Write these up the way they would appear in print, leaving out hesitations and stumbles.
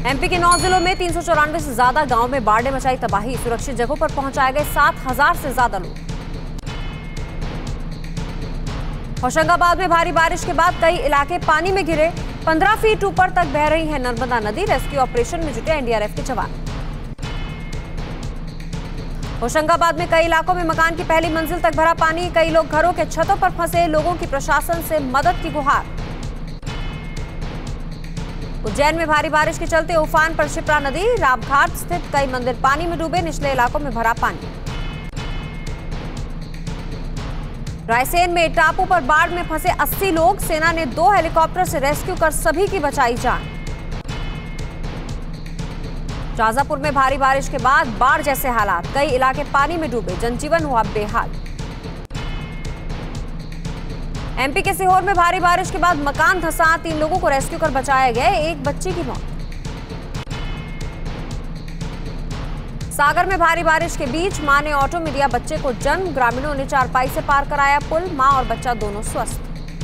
MP के 9 जिलों में 394 से ज्यादा गांव में बाढ़ ने मचाई तबाही। सुरक्षित जगहों पर पहुंचाए गए 7000 से ज्यादा लोग। होशंगाबाद में भारी बारिश के बाद कई इलाके पानी में घिरे। 15 फीट ऊपर तक बह रही है नर्मदा नदी। रेस्क्यू ऑपरेशन में जुटे एनडीआरएफ के जवान। होशंगाबाद में कई इलाकों में मकान की पहली मंजिल तक भरा पानी। कई लोग घरों के छतों पर फंसे। लोगों की प्रशासन से मदद की गुहार। उज्जैन में भारी बारिश के चलते उफान पर शिप्रा नदी। रामघाट स्थित कई मंदिर पानी में डूबे। निचले इलाकों में भरा पानी। रायसेन में टापू पर बाढ़ में फंसे 80 लोग। सेना ने 2 हेलीकॉप्टर से रेस्क्यू कर सभी की बचाई जान। शाजापुर में भारी बारिश के बाद बाढ़ जैसे हालात। कई इलाके पानी में डूबे। जनजीवन हुआ बेहाल। एमपी के सीहोर में भारी बारिश के बाद मकान धंसा। 3 लोगों को रेस्क्यू कर बचाया गया। एक बच्ची की मौत। सागर में भारी बारिश के बीच मां ने ऑटो में दिया बच्चे को जन्म। ग्रामीणों ने चारपाई से पार कराया पुल। मां और बच्चा दोनों स्वस्थ।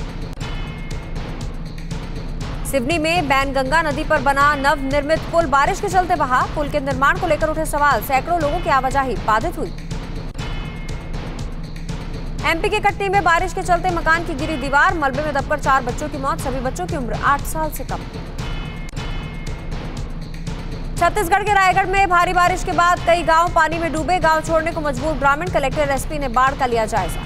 सिवनी में बैनगंगा नदी पर बना नवनिर्मित पुल बारिश के चलते बहा। पुल के निर्माण को लेकर उठे सवाल। सैकड़ों लोगों की आवाजाही बाधित हुई। एमपी के कटनी में बारिश के चलते मकान की गिरी दीवार। मलबे में दबकर 4 बच्चों की मौत। सभी बच्चों की उम्र 8 साल से कम। छत्तीसगढ़ के रायगढ़ में भारी बारिश के बाद कई गांव पानी में डूबे। गांव छोड़ने को मजबूर ग्रामीण। कलेक्टर एसपी ने बाढ़ का लिया जायजा।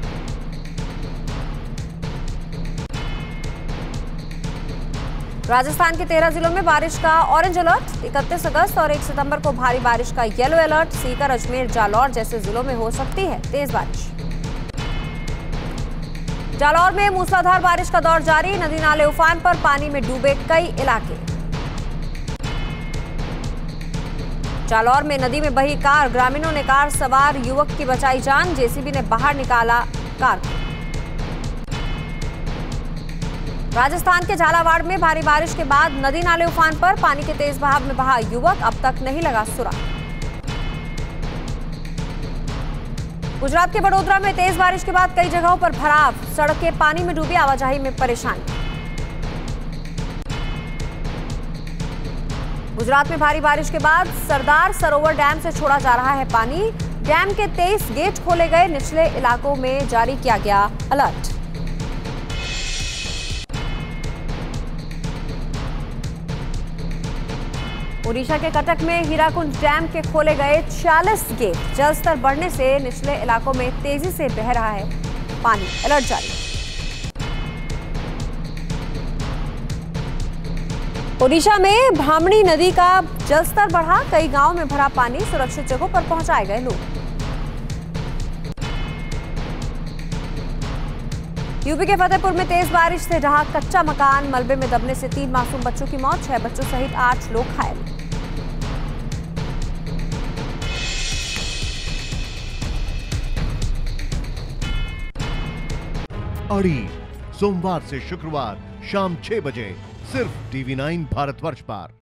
राजस्थान के 13 जिलों में बारिश का ऑरेंज अलर्ट। 31 अगस्त और 1 सितंबर को भारी बारिश का येलो अलर्ट। सीकर, अजमेर, जालौर जैसे जिलों में हो सकती है तेज बारिश। जालौर में मूसलाधार बारिश का दौर जारी। नदी नाले उफान पर। पानी में डूबे कई इलाके। जालौर में नदी में बही कार। ग्रामीणों ने कार सवार युवक की बचाई जान। जेसीबी ने बाहर निकाला कार को। राजस्थान के झालावाड़ में भारी बारिश के बाद नदी नाले उफान पर। पानी के तेज बहाव में बहा युवक। अब तक नहीं लगा सुराग। गुजरात के बड़ोदरा में तेज बारिश के बाद कई जगहों पर भराव। सड़कें पानी में डूबी। आवाजाही में परेशानी। गुजरात में भारी बारिश के बाद सरदार सरोवर डैम से छोड़ा जा रहा है पानी। डैम के 23 गेट खोले गए। निचले इलाकों में जारी किया गया अलर्ट। ओडिशा के कटक में हीराकुंड डैम के खोले गए 46 गेट। जलस्तर बढ़ने से निचले इलाकों में तेजी से बह रहा है पानी। अलर्ट जारी। ओडिशा में भामणी नदी का जलस्तर बढ़ा। कई गांवों में भरा पानी। सुरक्षित जगहों पर पहुंचाए गए लोग। यूपी के फतेहपुर में तेज बारिश से ढहा कच्चा मकान। मलबे में दबने से 3 मासूम बच्चों की मौत। 6 बच्चों सहित 8 लोग घायल। अड़ी सोमवार से शुक्रवार शाम 6 बजे सिर्फ TV9 भारतवर्ष पर।